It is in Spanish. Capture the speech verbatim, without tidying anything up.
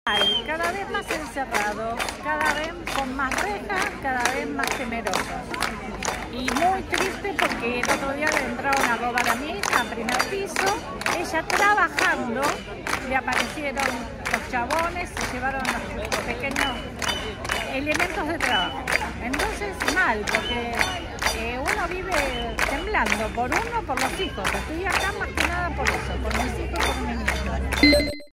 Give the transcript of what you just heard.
Cada vez más encerrados, cada vez con más rejas, cada vez más temerosos. Y muy triste porque el otro día le entraron a robar a mi hija a primer piso. Ella trabajando, le aparecieron los chabones, se llevaron los pequeños elementos de trabajo. Entonces mal, porque eh, uno vive temblando por uno, por los hijos. Estoy acá más que nada por eso, por mis hijos y por mi niño.